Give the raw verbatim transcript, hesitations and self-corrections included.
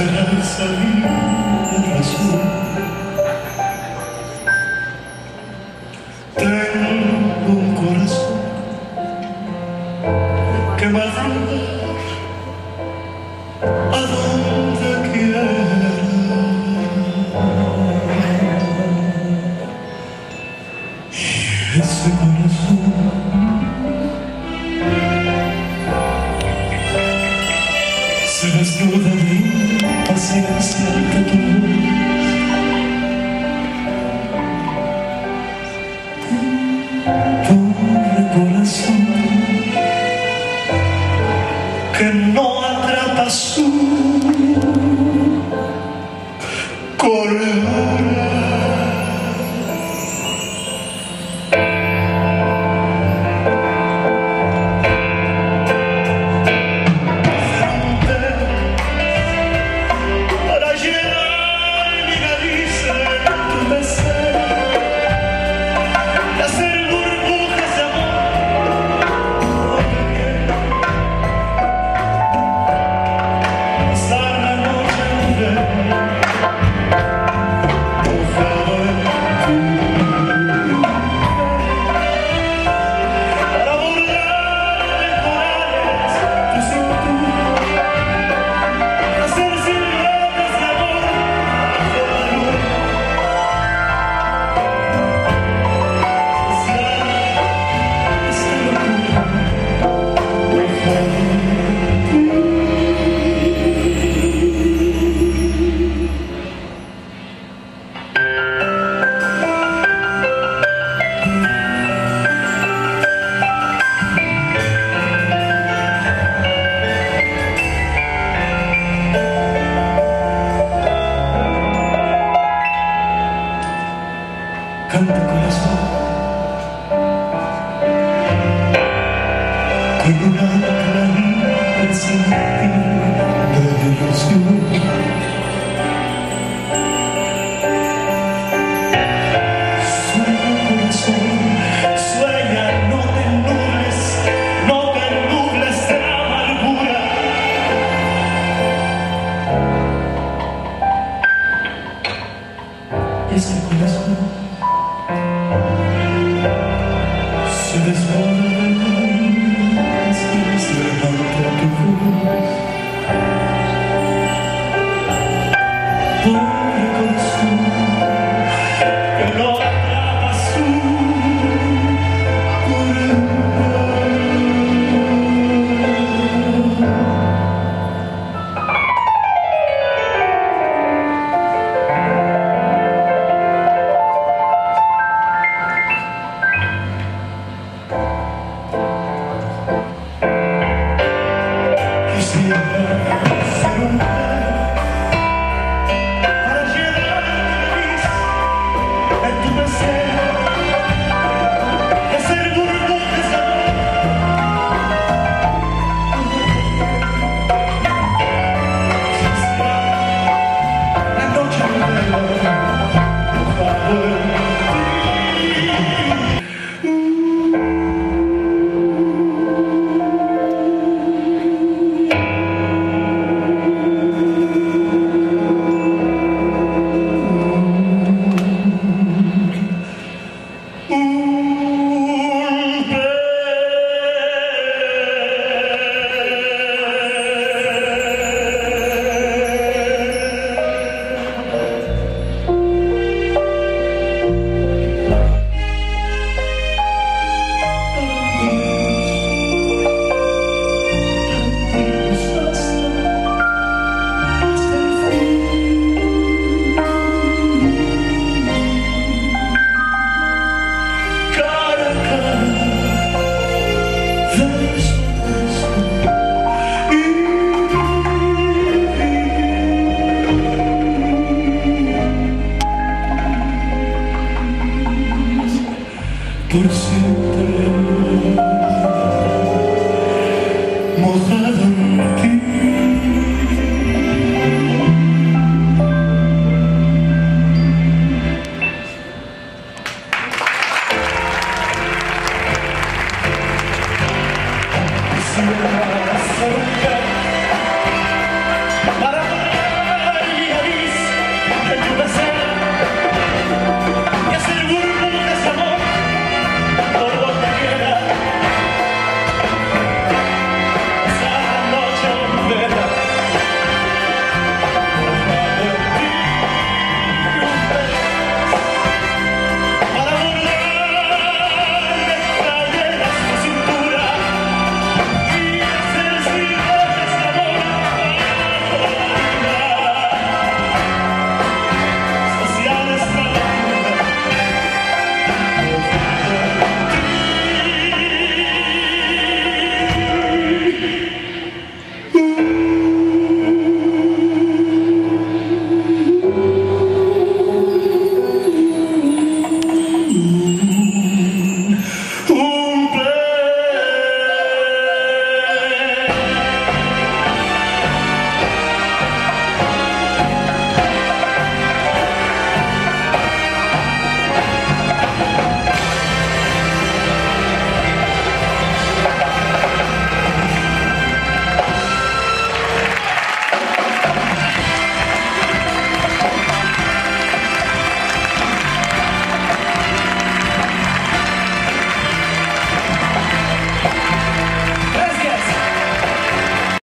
esperanza y la razón. Tengo un corazón que madruga a donde quiera. Y ese corazón se desnuda de impaciencia ante tu voz. Pobre corazón que no atrapa su corredora. Canta corazón con una clarita sentida de ilusión. Sueña corazón, sueña, no te nubles, no te nubles de amargura. Este corazón se desborda de lágrimas y se levanta tu voz. Pobre corazón que no atrapa su corredor. Ser un para llenar feliz en tu deseo de ser burbujas de amor. La noche entera mojado en ti. Por siempre mojado en ti. Quisiera ser un pez para volar Gracias.